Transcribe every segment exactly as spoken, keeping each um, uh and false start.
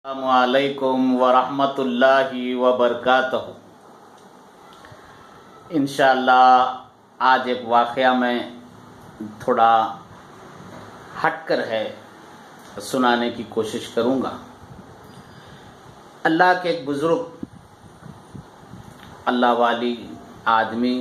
अस्सलामुअलैकुम वरहमतुल्लाहि वबरकातुहू। इंशाअल्लाह आज एक वाक़या में थोड़ा हटकर है सुनाने की कोशिश करूँगा। अल्लाह के एक बुज़ुर्ग अल्लाह वाली आदमी,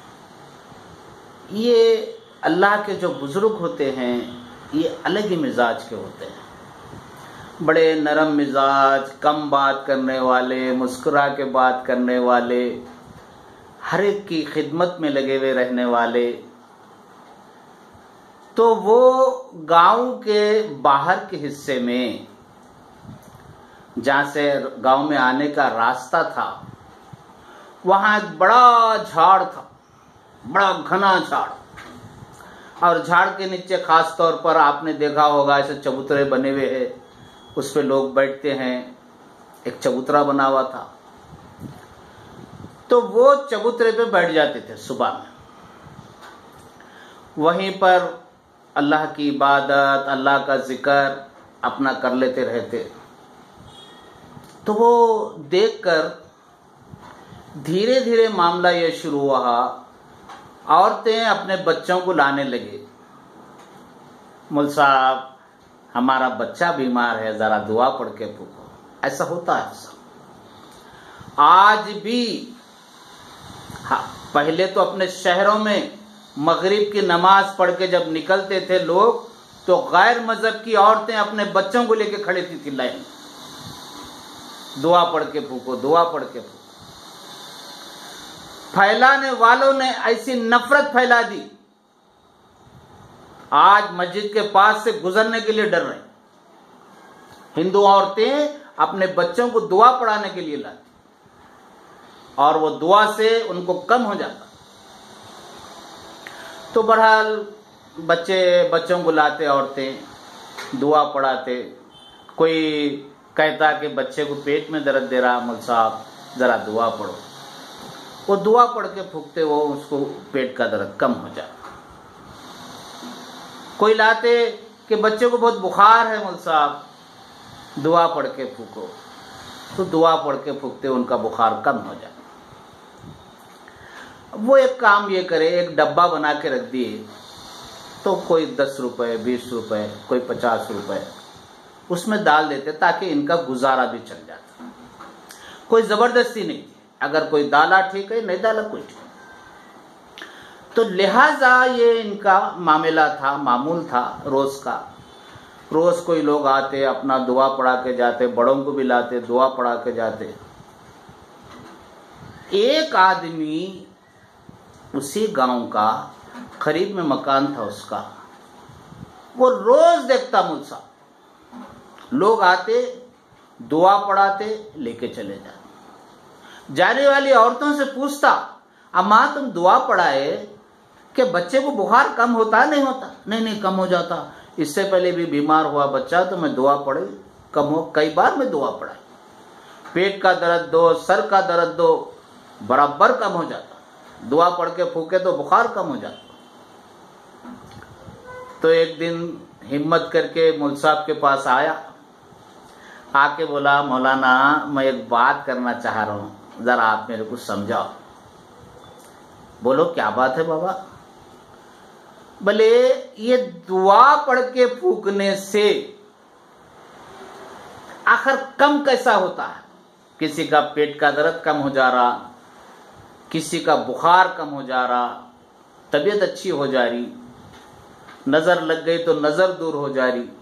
ये अल्लाह के जो बुज़ुर्ग होते हैं ये अलग ही मिजाज के होते हैं। बड़े नरम मिजाज, कम बात करने वाले, मुस्कुरा के बात करने वाले, हर एक की खिदमत में लगे हुए रहने वाले। तो वो गांव के बाहर के हिस्से में, जहाँ से गांव में आने का रास्ता था, वहाँ एक बड़ा झाड़ था, बड़ा घना झाड़। और झाड़ के नीचे खास तौर पर आपने देखा होगा ऐसे चबूतरे बने हुए हैं, उस पे लोग बैठते हैं। एक चबूतरा बना हुआ था, तो वो चबूतरे पे बैठ जाते थे सुबह में। वहीं पर अल्लाह की इबादत, अल्लाह का जिक्र अपना कर लेते रहते। तो वो देखकर धीरे धीरे मामला ये शुरू हुआ, औरतें अपने बच्चों को लाने लगे। मुल साहब, हमारा बच्चा बीमार है, जरा दुआ पढ़ के फूको। ऐसा होता है ऐसा आज भी। हाँ, पहले तो अपने शहरों में मगरिब की नमाज पढ़ के जब निकलते थे लोग, तो गैर मजहब की औरतें अपने बच्चों को लेके खड़ी थी, थी लाइन, दुआ पढ़ के फूको, दुआ पढ़ के फूको। फैलाने वालों ने ऐसी नफरत फैला दी, आज मस्जिद के पास से गुजरने के लिए डर रहे। हिंदू औरतें अपने बच्चों को दुआ पढ़ाने के लिए लाती, और वो दुआ से उनको कम हो जाता। तो बहरहाल बच्चे बच्चों को लाते, औरतें दुआ पढ़ाते। कोई कहता कि बच्चे को पेट में दर्द दे रहा, मुल साहब जरा दुआ पढ़ो। वो दुआ पढ़ के फूकते, वो उसको पेट का दर्द कम हो जाता। कोई लाते कि बच्चे को बहुत बुखार है, मुल साहब दुआ पढ़ के फूको। तो दुआ पढ़ के फूकते, उनका बुखार कम हो जाता। वो एक काम ये करे, एक डब्बा बना के रख दिए, तो कोई दस रुपए, बीस रुपए, कोई पचास रुपए उसमें डाल देते, ताकि इनका गुजारा भी चल जाता। कोई जबरदस्ती नहीं, अगर कोई डाला ठीक है, नहीं डाला कोई ठीक। तो लिहाजा ये इनका मामला था, मामूल था रोज का। रोज कोई लोग आते, अपना दुआ पढ़ा के जाते, बड़ों को भी लाते, दुआ पढ़ा के जाते। एक आदमी उसी गांव का, करीब में मकान था उसका, वो रोज देखता मुझसा, लोग आते, दुआ पढ़ाते, लेके चले जाते। जाने वाली औरतों से पूछता, अम्मा तुम दुआ पढ़ाए कि बच्चे को बुखार कम होता नहीं होता? नहीं नहीं कम हो जाता, इससे पहले भी बीमार हुआ बच्चा तो मैं दुआ पढ़े, कम हो। कई बार मैं दुआ पढ़ाई, पेट का दर्द दो, सर का दर्द दो, बराबर कम हो जाता। दुआ पढ़ के फूके तो बुखार कम हो जाता। तो एक दिन हिम्मत करके मुल साहब के पास आया, आके बोला, मौलाना मैं एक बात करना चाह रहा हूँ, जरा आप मेरे को समझाओ। बोलो क्या बात है बाबा? भले ये दुआ पढ़ के फूकने से आखिर कम कैसा होता है? किसी का पेट का दर्द कम हो जा रहा, किसी का बुखार कम हो जा रहा, तबीयत अच्छी हो जा रही, नजर लग गई तो नजर दूर हो जा रही।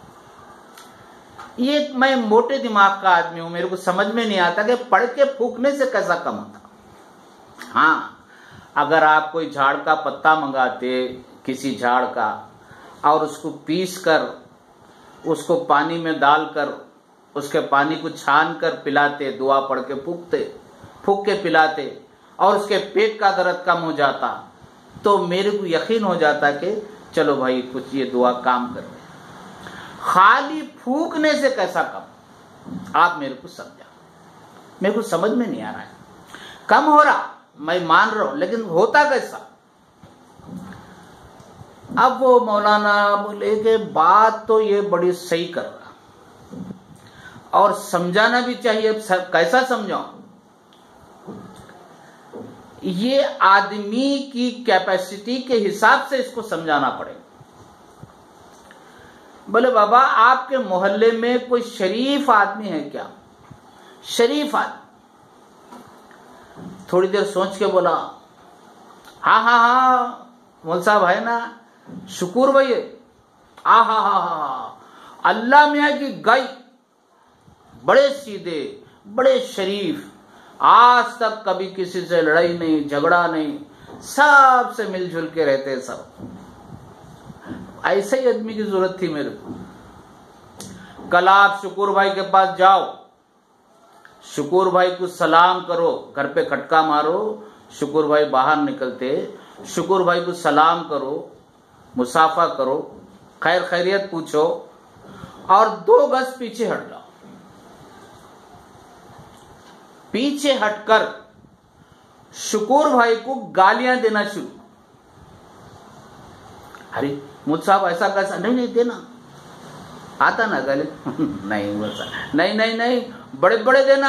ये मैं मोटे दिमाग का आदमी हूं, मेरे को समझ में नहीं आता कि पढ़ के फूकने से कैसा कम होता। हाँ, अगर आप कोई झाड़ का पत्ता मंगाते, किसी झाड़ का, और उसको पीस कर, उसको पानी में डालकर, उसके पानी को छान कर पिलाते, दुआ पढ़ के फूकते, फूक के पिलाते, और उसके पेट का दर्द कम हो जाता, तो मेरे को यकीन हो जाता कि चलो भाई कुछ ये दुआ काम कर रहे। खाली फूकने से कैसा कम? आप मेरे को समझा, मेरे को समझ में नहीं आ रहा है। कम हो रहा मैं मान रहा हूं, लेकिन होता कैसा? अब वो मौलाना बोले कि बात तो ये बड़ी सही कर रहा, और समझाना भी चाहिए। कैसा समझाऊं? ये आदमी की कैपेसिटी के हिसाब से इसको समझाना पड़ेगा। बोले बाबा आपके मोहल्ले में कोई शरीफ आदमी है क्या? शरीफ आदमी। थोड़ी देर सोच के बोला हाँ हाँ हाँ मौल साहब है ना, शुक्र भाई है। आ हा हा हा अल्लाह मियाँ की गाय, बड़े सीधे, बड़े शरीफ, आज तक कभी किसी से लड़ाई नहीं, झगड़ा नहीं, सबसे मिलजुल के रहते सब। ऐसे ही आदमी की जरूरत थी मेरे को। कल आप शुक्र भाई के पास जाओ, शुक्र भाई को सलाम करो, घर पे खटका मारो, शुक्र भाई बाहर निकलते, शुक्र भाई को सलाम करो, मुसाफा करो, खैर खैरियत पूछो और दो गज पीछे हट जाओ। पीछे हटकर शुक्र भाई को गालियां देना शुरू। अरे मुझ साहब ऐसा कैसा? नहीं नहीं देना आता ना गाली नहीं वैसा नहीं नहीं नहीं बड़े बड़े देना,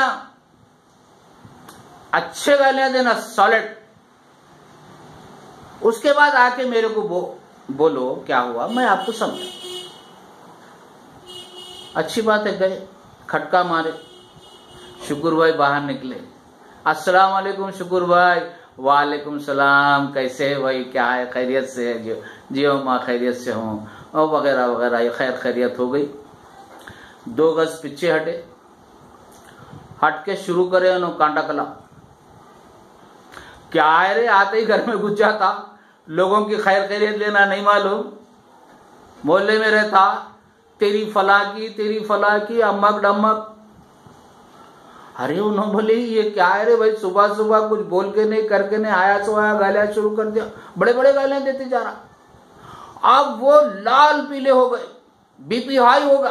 अच्छे गालियां देना, सॉलिड। उसके बाद आके मेरे को बो, बोलो क्या हुआ, मैं आपको समझा। अच्छी बात है, गए खटका मारे, शुक्र भाई बाहर निकले। अस्सलाम वालेकुम शुक्र भाई। वालेकुम सलाम, कैसे है भाई, क्या है, खैरियत से है? जो जियो माँ खैरियत से हूँ और वगैरह वगैरह। ये खैर खैरियत हो गई। दो गज पीछे हटे, हट के शुरू करे उन्होंने कांटा कला। क्या है रे, आते ही घर में घुस जाता, लोगों की खैर खैरियत लेना नहीं मालूम, मोहल्ले में रहता, तेरी फला की तेरी फला की अम्मक डम्मक। अरे उन्होंने बोले ये क्या है रे भाई, सुबह सुबह कुछ बोल के नहीं करके नहीं, आया सो आया गालियां शुरू कर दिया, बड़े बड़े गालियां देते जा रहा। अब वो लाल पीले हो गए, बीपी हाई होगा,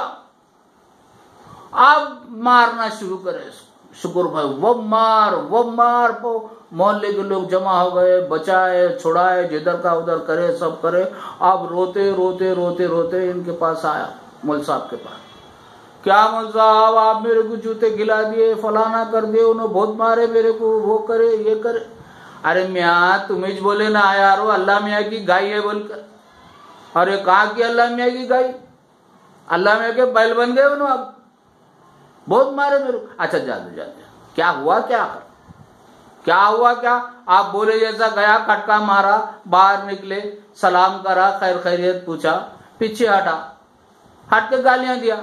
अब मारना शुरू करे शुक्र भाई। वो मार वो मार वो मोहल्ले के लोग जमा हो गए, बचाए छुड़ाए, जिधर का उधर करे, सब करे। अब रोते रोते रोते रोते इनके पास आया, मौल साहब के पास। क्या मौल साहब आप मेरे को जूते खिला दिए, फलाना कर दिए, उन्होंने बहुत मारे मेरे को, वो करे ये करे। अरे मियाँ तुम्हें बोले ना यारो अल्लाह मियाँ की गाय है बोलकर। अरे कहा की अल्लाह मियाँ की गाय, अल्लाह मियाँ के बैल बन गए उन्होंने, अब बहुत मारे मेरे को। अच्छा जा दो जा दो, क्या हुआ क्या क्या हुआ क्या? आप बोले जैसा गया, खटका मारा, बाहर निकले, सलाम करा, खैर खैरियत पूछा, पीछे हटा, हट के गालियां दिया,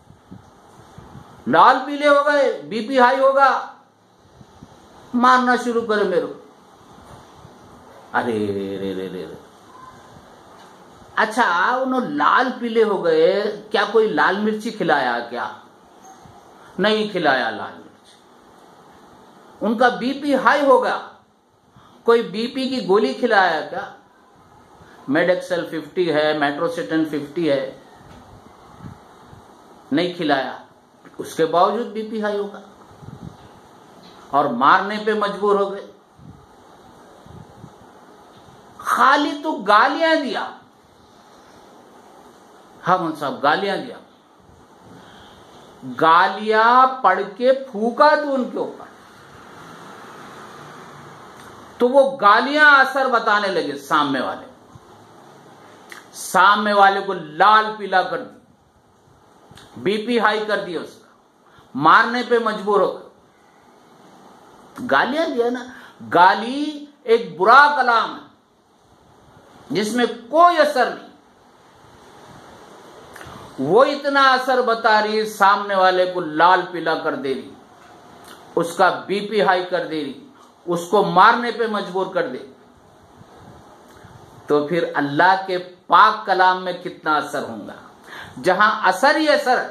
लाल पीले हो गए, बीपी हाई होगा, मारना शुरू करे मेरे को। अरे रे रे रे अच्छा उन्होंने लाल पीले हो गए, क्या कोई लाल मिर्ची खिलाया क्या? नहीं खिलाया लाल मिर्च। उनका बीपी हाई होगा, कोई बीपी की गोली खिलाया क्या? मेडेक्सेल फिफ्टी है, मेट्रोसिटन फिफ्टी है, नहीं खिलाया। उसके बावजूद बीपी हाई होगा और मारने पे मजबूर हो गए। खाली तो गालियां दिया, हम साहब गालियां दिया, गालियां पढ़ के फूका तो उनके ऊपर, तो वो गालियां असर बताने लगे। सामने वाले सामने वाले को लाल पीला कर दिया, बीपी हाई कर दिया, उसका मारने पे मजबूर हो गए। गालियां दिया ना, गाली एक बुरा कलाम है जिसमें कोई असर नहीं, वो इतना असर बता रही, सामने वाले को लाल पीला कर दे रही, उसका बीपी हाई कर दे रही, उसको मारने पे मजबूर कर दे। तो फिर अल्लाह के पाक कलाम में कितना असर होगा, जहां असर ही असर।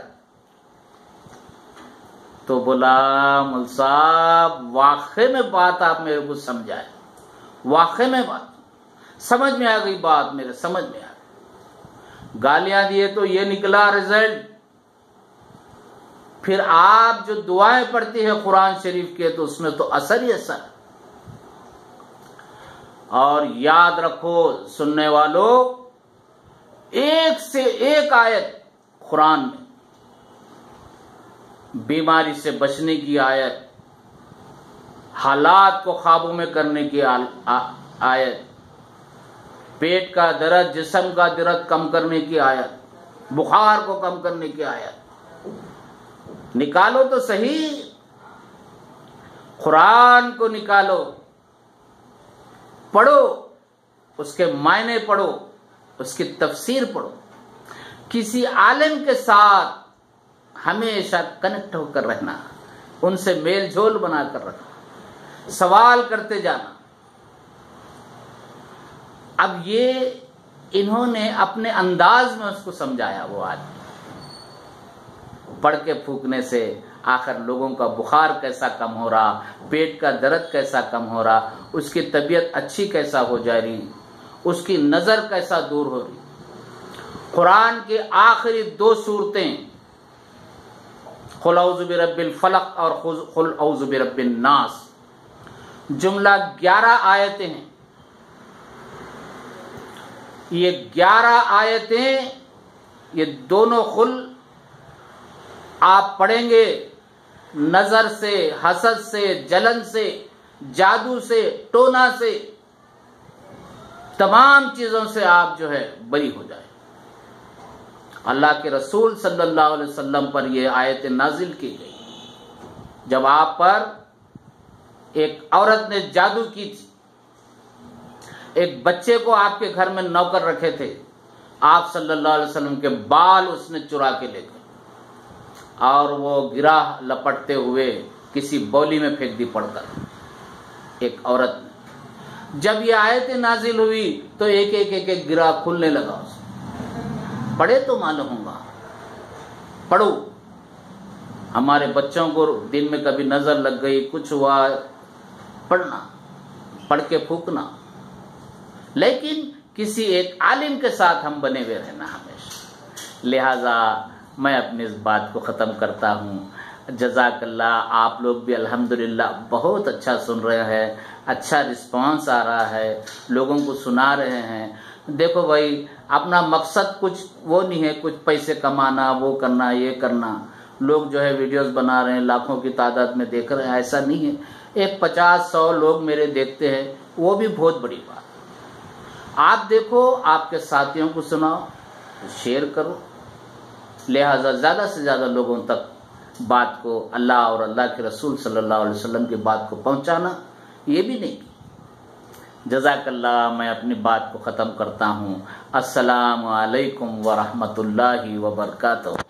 तो बोला मौल साहब वाकई में बात आप मेरे को समझाए, वाकई में बात समझ में आ गई, बात मेरे समझ में आ गई। गालियां दिए तो ये निकला रिजल्ट। फिर आप जो दुआएं पढ़ती है कुरान शरीफ के, तो उसमें तो असर ही असर। और याद रखो सुनने वालों, एक से एक आयत कुरान में बीमारी से बचने की आयत, हालात को काबू में करने की आयत, पेट का दर्द, जिस्म का दर्द कम करने की आयत, बुखार को कम करने की आयत। निकालो तो सही, कुरान को निकालो, पढ़ो, उसके मायने पढ़ो, उसकी तफसीर पढ़ो, किसी आलिम के साथ हमेशा कनेक्ट होकर रहना, उनसे मेल जोल बनाकर रखना, सवाल करते जाना। अब ये इन्होंने अपने अंदाज में उसको समझाया। वो आदमी पढ़ के फूकने से आखिर लोगों का बुखार कैसा कम हो रहा, पेट का दर्द कैसा कम हो रहा, उसकी तबीयत अच्छी कैसा हो जा रही, उसकी नजर कैसा दूर हो रही। कुरान की आखिरी दो सूरतें कुल औज़ु बिरब्बिल फलक और कुल औज़ु बिरब्बिन नास, जुमला ग्यारह आयतें हैं। ये ग्यारह आयतें, ये दोनों कुल आप पढ़ेंगे, नजर से, हसद से, जलन से, जादू से, टोना से, तमाम चीजों से आप जो है बरी हो जाए। अल्लाह के रसूल सल्लल्लाहु अलैहि वसल्लम पर यह आयतें नाजिल की गई जब आप पर एक औरत ने जादू की थी। एक बच्चे को आपके घर में नौकर रखे थे, आप सल्लल्लाहु अलैहि वसल्लम के बाल उसने चुरा के ले गए और वो गिरा लपटते हुए किसी बौली में फेंक दी पड़कर एक औरत ने। जब ये आयतें नाजिल हुई तो एक एक एक एक गिरा खुलने लगा उसे। पढ़े तो मालूम होगा, पढ़ो। हमारे बच्चों को दिन में कभी नजर लग गई, कुछ हुआ, पढ़ना, पढ़ के फूकना, लेकिन किसी एक आलिम के साथ हम बने हुए रहना हमेशा। लिहाजा मैं अपनी इस बात को ख़त्म करता हूँ। जज़ाकल्लाह। आप लोग भी अल्हम्दुलिल्लाह बहुत अच्छा सुन रहे हैं, अच्छा रिस्पांस आ रहा है, लोगों को सुना रहे हैं। देखो भाई, अपना मकसद कुछ वो नहीं है, कुछ पैसे कमाना, वो करना, ये करना। लोग जो है वीडियोस बना रहे हैं, लाखों की तादाद में देख रहे हैं, ऐसा नहीं है। एक पचास सौ लोग मेरे देखते हैं, वो भी बहुत बड़ी बात। आप देखो, आपके साथियों को सुनाओ, शेयर करो। लिहाजा ज़्यादा से ज़्यादा लोगों तक बात को, अल्लाह और अल्लाह के रसूल सल्लल्लाहु अलैहि वसल्लम की बात को पहुंचाना, ये भी नहीं। जज़ाकल्लाह। मैं अपनी बात को ख़त्म करता हूँ। अस्सलामु अलैकुम व रहमतुल्लाहि व बरकातहू।